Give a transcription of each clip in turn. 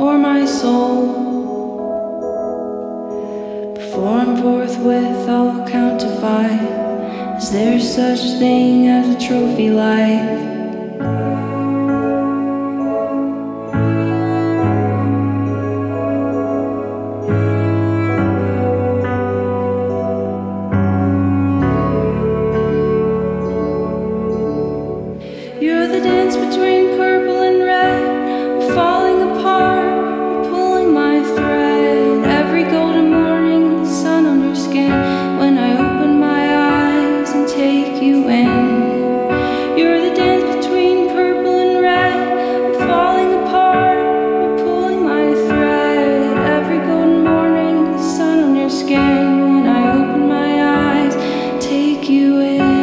or my soul. Before I'm forthwith, I'll count to 5. Is there such thing as a trophy life? You're the dance between purple and red. We're falling apart, you're pulling my thread. Every golden morning, the sun on your skin. When I open my eyes and take you in. You're the dance between purple and red. We're falling apart, you're pulling my thread. Every golden morning, the sun on your skin. When I open my eyes, take you in.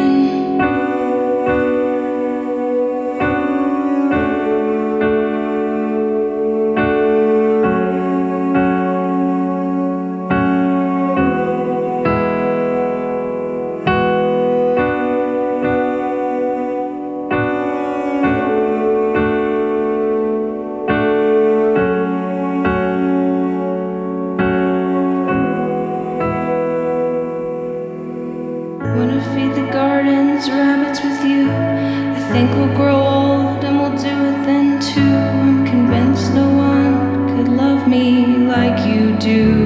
Wanna feed the gardens, rabbits with you. I think we'll grow old and we'll do it then too. I'm convinced no one could love me like you do.